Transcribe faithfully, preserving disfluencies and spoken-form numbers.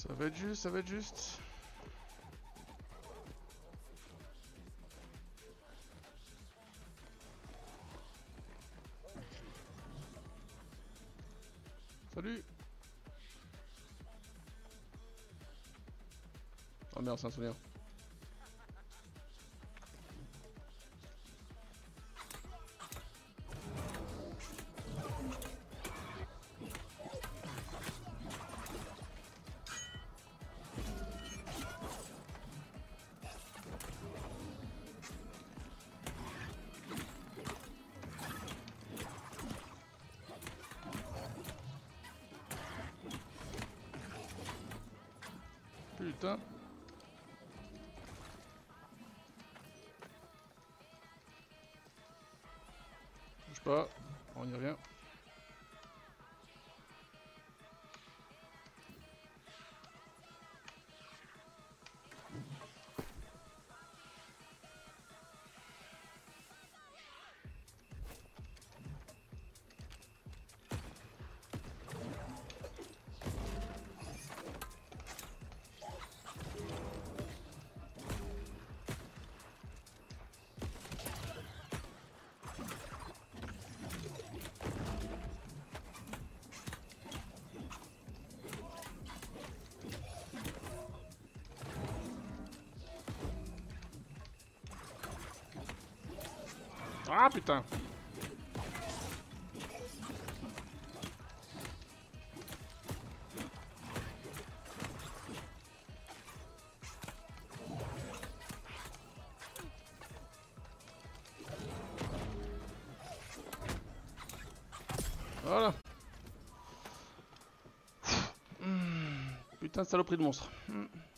Ça va être juste, ça va être juste. Salut. Oh merde, c'est un souvenir. Putain. Bouge pas, on y revient. Ah putain. Voilà. Putain de saloperie de monstre.